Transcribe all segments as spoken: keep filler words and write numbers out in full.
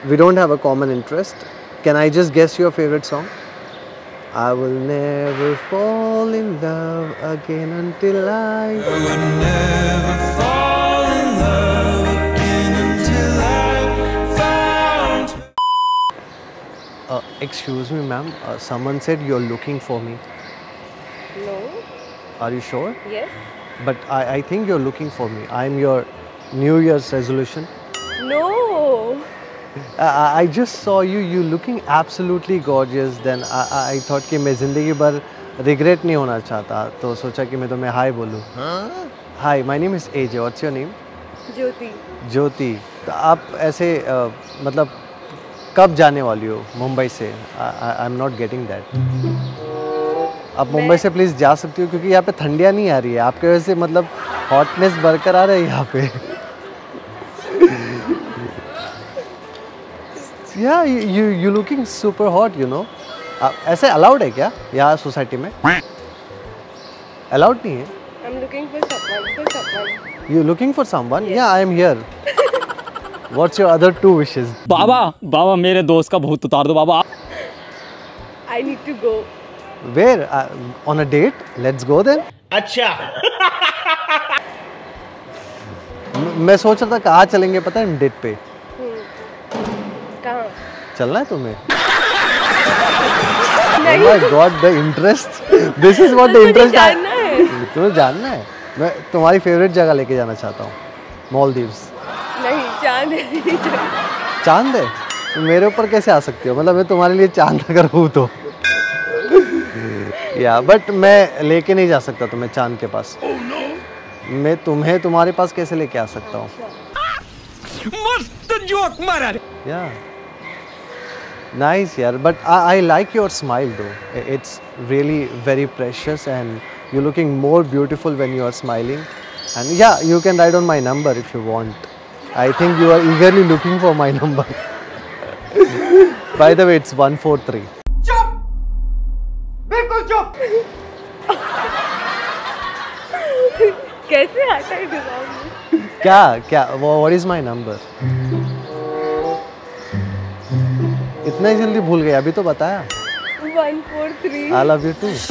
we don't have a common interest. Can I just guess your favorite song? I will never fall in love again until I will never fall in love again until I found. Uh, excuse me, ma'am. Uh, someone said you're looking for me. No. Are you sure? Yes. But I, I think you're looking for me. I'm your New Year's resolution. No. Uh, I just saw you. You looking absolutely gorgeous. Then I, I thought कि मैं ज़िंदगी भर regret नहीं होना चाहता, तो सोचा कि मैं तुम्हें hi बोलूँ. Hi, my name is A J. What's your name? ज्योति. ज्योति. तो आप ऐसे uh, मतलब कब जाने वाली हो मुंबई से? I'm not getting that. आप मुंबई से प्लीज़ जा सकती हो क्योंकि यहाँ पे ठंडियाँ नहीं आ रही है. आपके वजह से मतलब हॉटनेस बरकरार है यहाँ पे. Yeah, you you looking super hot, you know. ऐसे अलाउड है क्या यहाँ सोसाइटी में? अलाउड नहीं है. I'm looking for someone. For someone. You looking for someone? Yes. Yeah, I am here. What's your other two wishes? बाबा बाबा मेरे दोस्त का भूत उतार दो बाबा. I need to go. Where? Uh, on a date? Let's go then. अच्छा. मैं सोच रहा था कहाँ चलेंगे पता है डेट पे. कहाँ? चलना है तुम्हें? नहीं. Oh my God, the interest. This is what the interest. जानना है. तुम्हें जानना है. मैं तुम्हारी फेवरेट जगह लेके जाना चाहता हूँ. मालदीव्स. नहीं, चांद है. चांद है? तो मेरे ऊपर कैसे आ सकती हो? मतलब मैं तुम्हारे लिए चांद अगर हूँ तो. या बट मैं लेके नहीं जा सकता तुम्हें चांद के पास. oh, no. मैं तुम्हें तुम्हारे पास कैसे लेके आ सकता हूँ? मस्त जोक मारा. या नाइस यार. But I like your smile दो. It's really very precious and you looking more beautiful when you are smiling. And ya you can write on my number if you want. I think you are eagerly looking for my number. By the way it's one four three. बिल्कुल चुप. कैसे आता है दिमाग में? क्या क्या what is my number? इतना ही जल्दी भूल गए? अभी तो बताया. One four three. I love you too.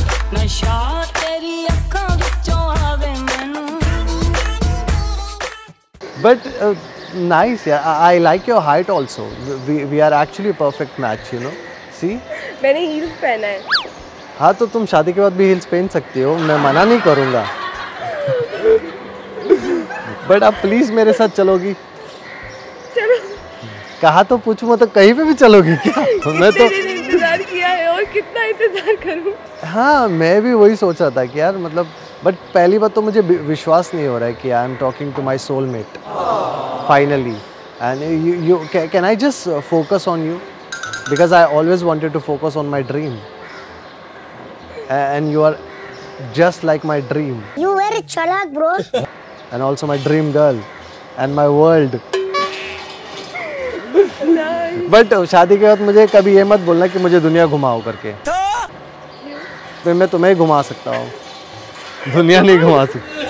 But nice यार. I like your height also. We are actually perfect match, you know. See मैंने हील्स पहना है. हाँ तो तुम शादी के बाद भी हील्स पहन सकती हो. मैं मना नहीं करूँगा. बट आप प्लीज मेरे साथ चलोगी? चलो. कहा तो पूछूं तो कहीं पे भी चलोगी क्या? मैं तो इंतजार किया है और कितना इंतजार करूं. हाँ मैं भी वही सोच रहा था कि यार मतलब. बट पहली बात तो मुझे विश्वास नहीं हो रहा है कि I am talking to my soulmate finally. And you you can I just focus on you because I always wanted to focus on my dream and you are just like my dream. You very chalak, bro. And also my dream girl and my world. But शादी के बाद मुझे कभी ये मत बोलना कि मुझे दुनिया घुमाओ करके. तो मैं तुम्हें घुमा सकता हूँ, दुनिया नहीं घुमा सकती.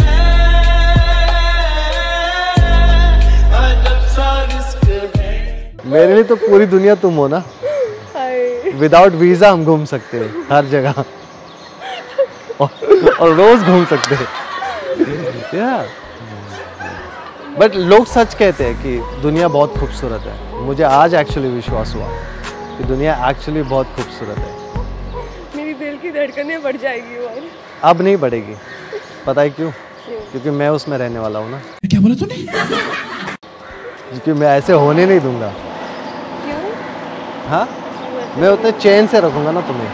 मेरे लिए तो पूरी दुनिया तुम हो ना. विदाउट वीजा हम घूम सकते हैं हर जगह. और रोज घूम सकते हैं. या बट लोग सच कहते हैं कि दुनिया बहुत खूबसूरत है. मुझे आज एक्चुअली विश्वास हुआ कि दुनिया एक्चुअली बहुत खूबसूरत है. मेरी दिल की धड़कनें बढ़ जाएगी और अब नहीं बढ़ेगी. पता है क्यों? क्योंकि मैं उसमें रहने वाला हूँ ना. क्या बोला तूने? क्योंकि मैं ऐसे होने नहीं दूंगा. क्यों? हाँ मैं उतने चैन से रखूंगा ना तुम्हें.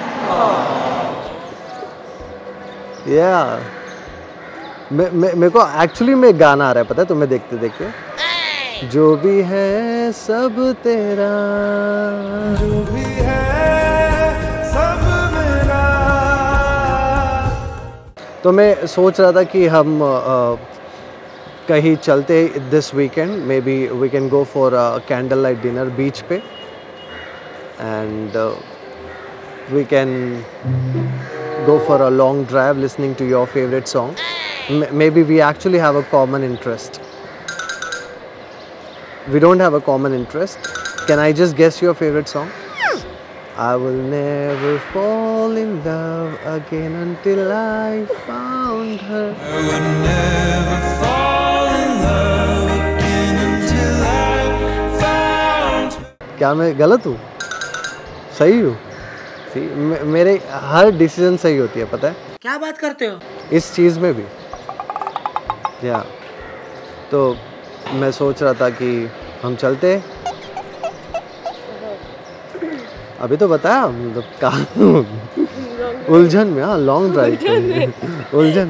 या मैं मेरे को एक्चुअली में गाना आ रहा है पता है तुम्हें देखते देखते. जो भी है सब तेरा, जो भी है सब मेरा. तो मैं सोच रहा था कि हम uh, कहीं चलते this weekend. Maybe we can go for candle light dinner beach पे and we can go for a long drive listening to your favorite song. M maybe we actually have a common interest. we don't have a common interest. Can I just guess your favorite song? I will never fall in love again until I found her. I will never fall in love again until I found her. क्या मैं गलत हूँ? सही हूँ? See, मेरे हर decision सही होती है, पता है? क्या बात करते हो? इस चीज़ में भी या तो मैं सोच रहा था कि हम चलते, अभी तो बताया मतलब कहाँ उलझन में, हाँ लॉन्ग ड्राइव पे उलझन.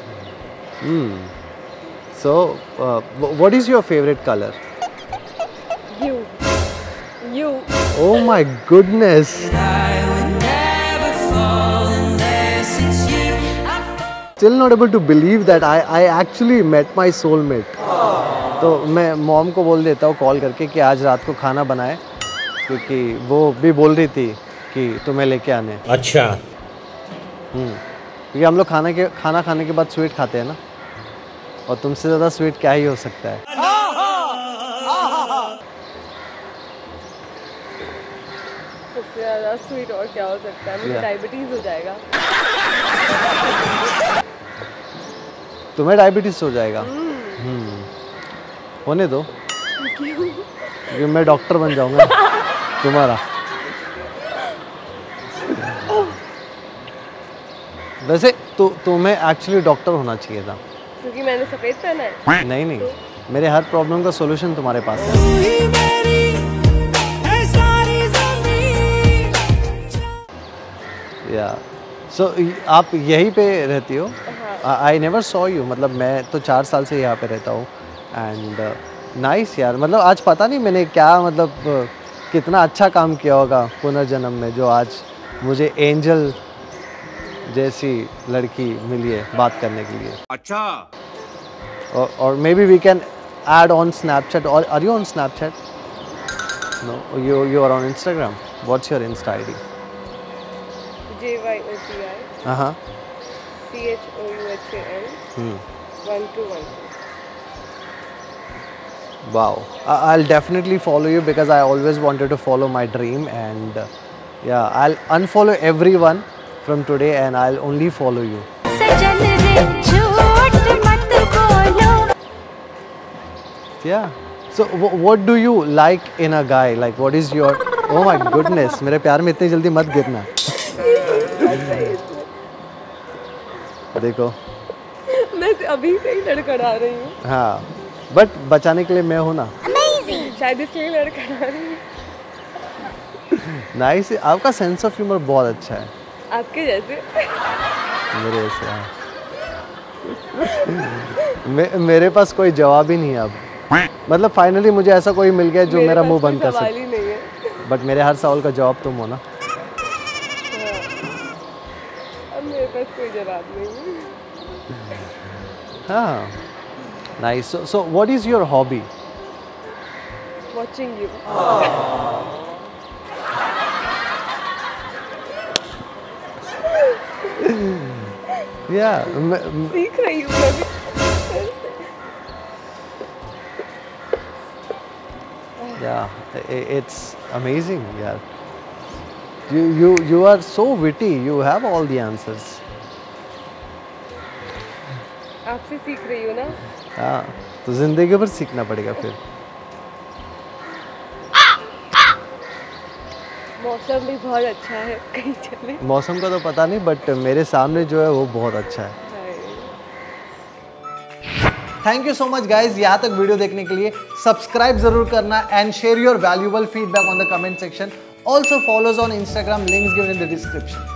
So what is your favourite colour? You. You. Oh my goodness. Still not able to believe that I I actually met my soulmate. तो मैं मॉम को बोल देता हूँ कॉल करके कि आज रात को खाना बनाए, क्योंकि वो भी बोल रही थी कि तुम्हें लेके आने. अच्छा. हम्म क्योंकि हम लोग खाना के खाना खाने के बाद स्वीट खाते हैं ना, और तुमसे ज़्यादा स्वीट क्या ही हो सकता है. सबसे ज़्यादा स्वीट और क्या हो सकता है? मुझे Yeah. डायबिटीज हो जाएगा. तुम्हें डायबिटीज हो जाएगा? हम्म होने दो, क्योंकि मैं डॉक्टर बन जाऊंगा तुम्हारा. वैसे तो तुम्हें एक्चुअली डॉक्टर होना चाहिए था. क्योंकि मैंने सफ़ेद पहना है. नहीं नहीं, मेरे हर प्रॉब्लम का सॉल्यूशन तुम्हारे पास है. या सो आप यहीं पे रहती हो? आई नेवर सॉ यू, मतलब मैं तो चार साल से यहाँ पे रहता हूँ. एंड नाइस यार, मतलब आज पता नहीं मैंने क्या मतलब कितना अच्छा काम किया होगा पुनर्जन्म में, जो आज मुझे एंजल जैसी लड़की मिली है बात करने के लिए. अच्छा. और और maybe we can add on Snapchat. और are you on Snapchat? No, you you are on Instagram. What's your insta I D? J Y O T I. हाँ हाँ. C H O U H A N. Hmm One two one. Wow, I- I'll definitely follow you because I always wanted to follow my dream, and uh, yeah, I'll unfollow everyone from today and I'll only follow you. सजन रे झूठ मत बोलो. Yeah. So w- what do you like in a guy? Like what is your? Oh my goodness, मेरे प्यार में इतनी जल्दी मत गिरना. देखो मैं अभी से ही लड़खड़ा रही हूँ. हाँ, बट बचाने के लिए मैं हूँ ना. शायद इसलिए लड़खड़ा रही हूँ. नाइस. आपका सेंस ऑफ ह्यूमर बहुत अच्छा है. आपके जैसे. मेरे से हाँ. मे, मेरे पास कोई जवाब ही नहीं है अब. मतलब फाइनली मुझे ऐसा कोई मिल गया जो मेरे मेरा पास मुंह कोई बंद कर सवाल सके. ही नहीं है. बट मेरे हर सवाल का जवाब तुम हो ना. अब मेरे पास कोई जवाब नहीं है. हाँ. Nice. So so what is your hobby? Watching you. Ya सीख रही हूँ मैं भी. या इट्स अमेजिंग यार. You you you are so witty. You have all the answers. आपसे सीख रही हूँ ना. हाँ, तो जिंदगी भर सीखना पड़ेगा फिर. मौसम भी बहुत अच्छा है, कहीं चले. मौसम का तो पता नहीं, बट मेरे सामने जो है वो बहुत अच्छा है. Thank you so much guys, यहाँ तक वीडियो देखने के लिए. सब्सक्राइब जरूर करना and share your valuable feedback on the comment section. Also follows on Instagram, links given in the description.